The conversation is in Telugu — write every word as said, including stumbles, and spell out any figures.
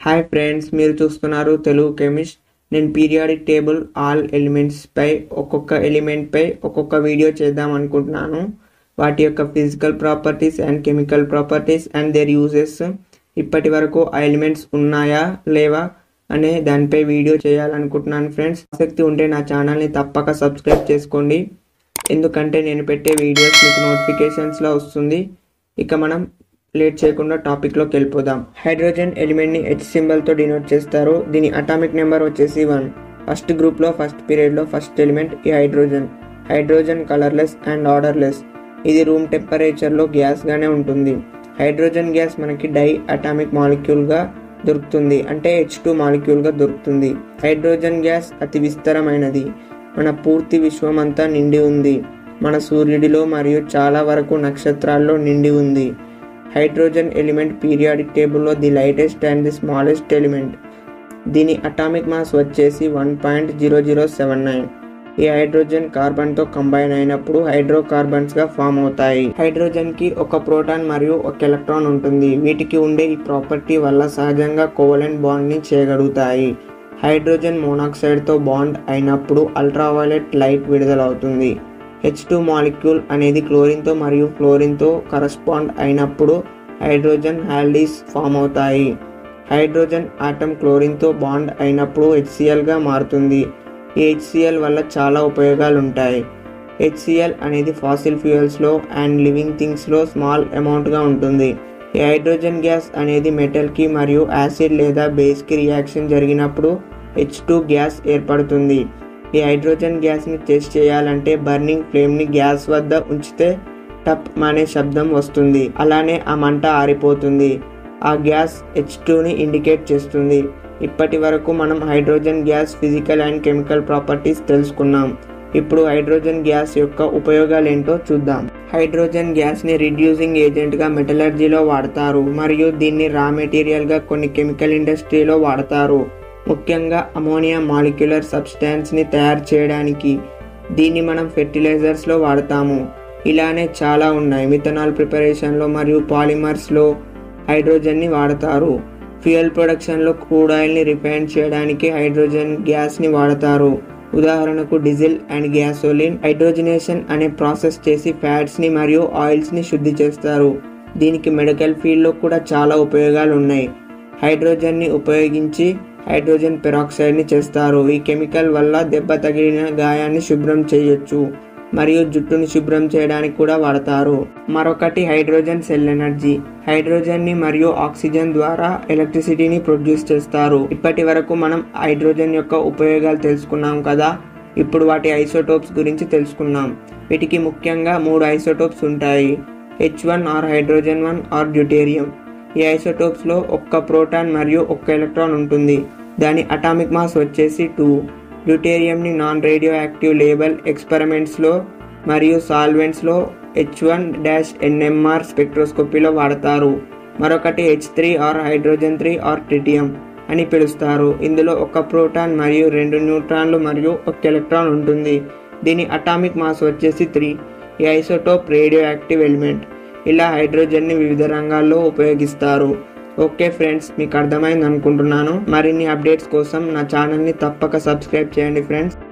హాయ్ ఫ్రెండ్స్, మీరు చూస్తున్నారు తెలుగు కెమిస్ట్. నేను పీరియాడిక్ టేబుల్ ఆల్ ఎలిమెంట్స్పై ఒక్కొక్క ఎలిమెంట్పై ఒక్కొక్క వీడియో చేద్దాం అనుకుంటున్నాను. వాటి యొక్క physical properties and chemical properties and their uses, ఇప్పటి వరకు ఆ ఎలిమెంట్స్ ఉన్నాయా లేవా అనే దానిపై వీడియో చేయాలనుకుంటున్నాను. ఫ్రెండ్స్, ఆసక్తి ఉంటే నా ఛానల్ని తప్పక సబ్స్క్రైబ్ చేసుకోండి, ఎందుకంటే నేను పెట్టే వీడియోస్ మీకు నోటిఫికేషన్స్లో వస్తుంది. ఇక మనం లేట్ చేయకుండా టాపిక్లోకి వెళ్ళిపోదాం. హైడ్రోజన్ ఎలిమెంట్ని హెచ్ సింబల్తో డినోట్ చేస్తారు. దీని అటామిక్ నెంబర్ వచ్చేసి వన్. ఫస్ట్ గ్రూప్లో ఫస్ట్ పీరియడ్లో ఫస్ట్ ఎలిమెంట్ ఈ hydrogen. Hydrogen colourless and odourless. ఇది రూమ్ టెంపరేచర్లో గ్యాస్గానే ఉంటుంది. హైడ్రోజన్ గ్యాస్ మనకి డై అటామిక్ మాలిక్యూల్గా దొరుకుతుంది, అంటే హెచ్ టూ మాలిక్యూల్గా దొరుకుతుంది. హైడ్రోజన్ గ్యాస్ అతి విస్తరమైనది. మన పూర్తి విశ్వం అంతా నిండి ఉంది. మన సూర్యుడిలో మరియు చాలా వరకు నక్షత్రాల్లో నిండి ఉంది. హైడ్రోజన్ ఎలిమెంట్ పీరియాడిక్ టేబుల్లో the lightest and the smallest element. దీని అటామిక్ మాస్ వచ్చేసి one point zero zero seven nine. ఈ హైడ్రోజన్ కార్బన్తో కంబైన్ అయినప్పుడు హైడ్రోకార్బన్స్గా ఫామ్ అవుతాయి. హైడ్రోజన్కి ఒక ప్రోటాన్ మరియు ఒక ఎలక్ట్రాన్ ఉంటుంది. వీటికి ఉండే ఈ ప్రాపర్టీ వల్ల సహజంగా కోవలెంట్ బాండ్ని చేయగలుగుతాయి. హైడ్రోజన్ మోనాక్సైడ్తో బాండ్ అయినప్పుడు అల్ట్రావైలెట్ లైట్ విడుదలవుతుంది. హెచ్ టూ మాలిక్యూల్ అనేది క్లోరిన్తో మరియు ఫ్లోరిన్తో కరస్పాండ్ అయినప్పుడు హైడ్రోజన్ హాల్డీస్ ఫామ్ అవుతాయి. హైడ్రోజన్ ఆటమ్ క్లోరిన్తో బాండ్ అయినప్పుడు హెచ్సిఎల్గా మారుతుంది. ఈ హెచ్సిఎల్ వల్ల చాలా ఉపయోగాలు ఉంటాయి. హెచ్సిఎల్ అనేది ఫాసిల్ ఫ్యూయల్స్లో అండ్ లివింగ్ థింగ్స్లో స్మాల్ అమౌంట్గా ఉంటుంది. ఈ హైడ్రోజన్ గ్యాస్ అనేది మెటల్కి మరియు యాసిడ్ లేదా బేస్కి రియాక్షన్ జరిగినప్పుడు హెచ్ టూ గ్యాస్ ఏర్పడుతుంది. ఈ హైడ్రోజన్ గ్యాస్ని టెస్ట్ చేయాలంటే బర్నింగ్ ఫ్లేమ్ని గ్యాస్ వద్ద ఉంచితే టప్ అనే శబ్దం వస్తుంది. అలానే ఆ మంట ఆరిపోతుంది. ఆ గ్యాస్ హెచ్ టూని ఇండికేట్ చేస్తుంది. ఇప్పటి వరకు మనం hydrogen gas physical and chemical properties తెలుసుకున్నాం. ఇప్పుడు హైడ్రోజన్ గ్యాస్ యొక్క ఉపయోగాలు ఏంటో చూద్దాం. హైడ్రోజన్ గ్యాస్ని రిడ్యూసింగ్ ఏజెంట్గా మెటలర్జీలో వాడతారు మరియు దీన్ని రా మెటీరియల్గా కొన్ని కెమికల్ ఇండస్ట్రీలో వాడతారు. ముఖ్యంగా అమోనియా మాలిక్యులర్ సబ్స్టాన్స్ని తయారు చేయడానికి. దీన్ని మనం ఫెర్టిలైజర్స్లో వాడతాము. ఇలానే చాలా ఉన్నాయి. మిథనాల్ ప్రిపరేషన్లో మరియు పాలిమర్స్లో హైడ్రోజన్ని వాడతారు. ఫ్యూయల్ ప్రొడక్షన్లో క్రూడ్ ఆయిల్ని రిఫైన్ చేయడానికి హైడ్రోజన్ గ్యాస్ని వాడతారు. ఉదాహరణకు డీజిల్ అండ్ గ్యాసోలిన్. హైడ్రోజనేషన్ అనే ప్రాసెస్ చేసి ఫ్యాట్స్ని మరియు ఆయిల్స్ని శుద్ధి చేస్తారు. దీనికి మెడికల్ ఫీల్డ్లో కూడా చాలా ఉపయోగాలు ఉన్నాయి. హైడ్రోజన్ని ఉపయోగించి హైడ్రోజన్ పెరాక్సైడ్ని చేస్తారు. ఈ కెమికల్ వల్ల దెబ్బ తగిలిన గాయాన్ని శుభ్రం చేయొచ్చు మరియు జుట్టుని శుభ్రం చేయడానికి కూడా వాడతారు. మరొకటి హైడ్రోజన్ సెల్ ఎనర్జీ. హైడ్రోజన్ని మరియు ఆక్సిజన్ ద్వారా ఎలక్ట్రిసిటీని ప్రొడ్యూస్ చేస్తారు. ఇప్పటి వరకు మనం హైడ్రోజన్ యొక్క ఉపయోగాలు తెలుసుకున్నాం కదా. ఇప్పుడు వాటి ఐసోటోప్స్ గురించి తెలుసుకున్నాం. వీటికి ముఖ్యంగా మూడు ఐసోటోప్స్ ఉంటాయి. H one or hydrogen one or deuterium. ఈ ఐసోటోప్స్లో ఒక్క ప్రోటాన్ మరియు ఒక్క ఎలక్ట్రాన్ ఉంటుంది. దాని అటామిక్ మాస్ వచ్చేసి టూ. డ్యూటేరియంని నాన్ రేడియో యాక్టివ్ లేబుల్ ఎక్స్పెరిమెంట్స్లో మరియు సాల్వెంట్స్లో హెచ్ వన్ డాష్ ఎన్ఎంఆర్ స్పెక్ట్రోస్కోపీలో వాడతారు. మరొకటి H three or hydrogen three or tritium అని పిలుస్తారు. ఇందులో ఒక ప్రోటాన్ మరియు రెండు న్యూట్రాన్లు మరియు ఒక ఎలక్ట్రాన్ ఉంటుంది. దీని అటామిక్ మాస్ వచ్చేసి త్రీ. ఈ ఐసోటోప్ రేడియో యాక్టివ్ ఎలిమెంట్. ఇలా హైడ్రోజన్ని వివిధ రంగాల్లో ఉపయోగిస్తారు. ఓకే ఫ్రెండ్స్, మీకు అర్థమైంది అనుకుంటున్నాను. మరిన్ని అప్డేట్స్ కోసం నా ఛానల్ని తప్పక సబ్స్క్రైబ్ చేయండి ఫ్రెండ్స్.